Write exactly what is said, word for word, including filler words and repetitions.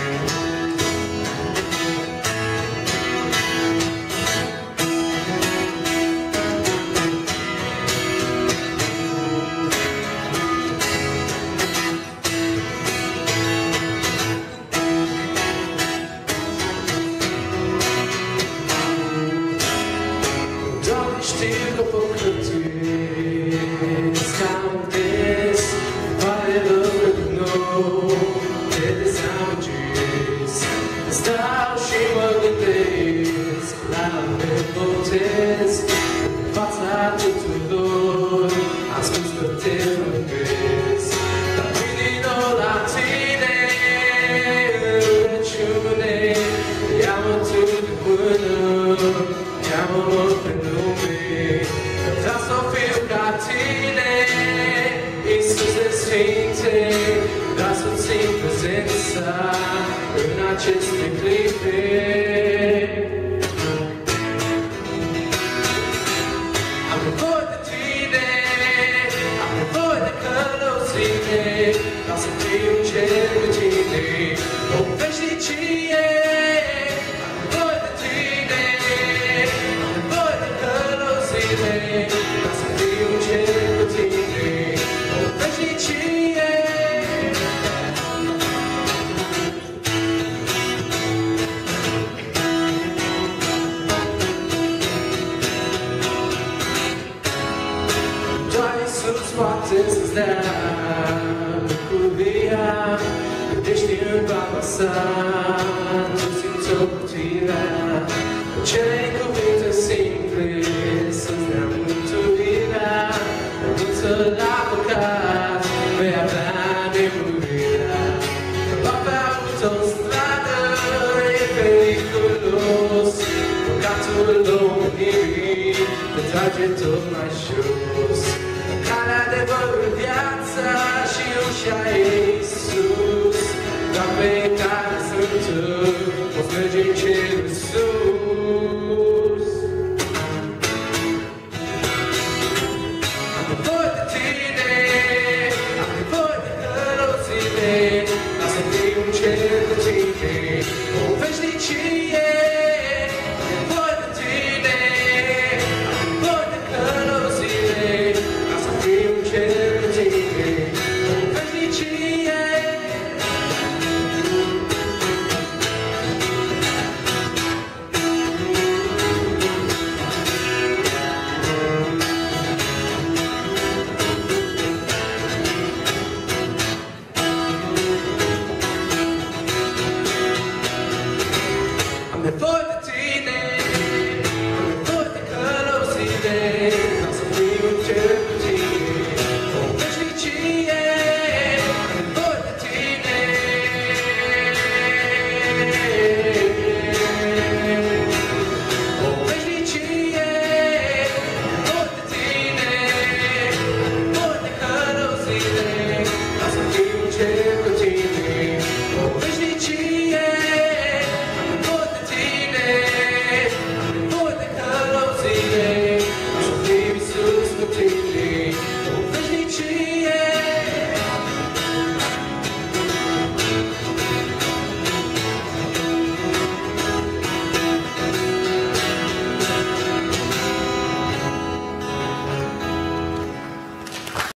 Știu că păcătuiesc, că amintesc, pare rău de nou, te dezamăgesc. Stau și mă gândesc la nepotez, în fața tuturor, am spus că te mângâiesc. Dar vin din nou la tine, în rugăciune, ia-mă tu de mână, ia-mă pe nume. Vreau să fiu ca tine, Iisus de Sfinte, vreau să țin prezența în aceste clipe. Am nevoie de tine, am nevoie de călăuzire, vreau să fiu cer cu tine, o veșnicie. Ca să fiu cer cu tine, o veșnicie. Doar Iisus poate să-ți dea bucuria, când ești în barba sa, tu simți ocrotirea. Cele cuvinte simple să-ți dea mântuirea, renunță la păcat, vei avea nemurirea. Va avea avut-o în stradă, e periculos, păcatul omenirii te trage tot mai jos. Calea, adevărul, viața și ușa e Iisus, doar pe care sunt tu, poți merge în cerul sus.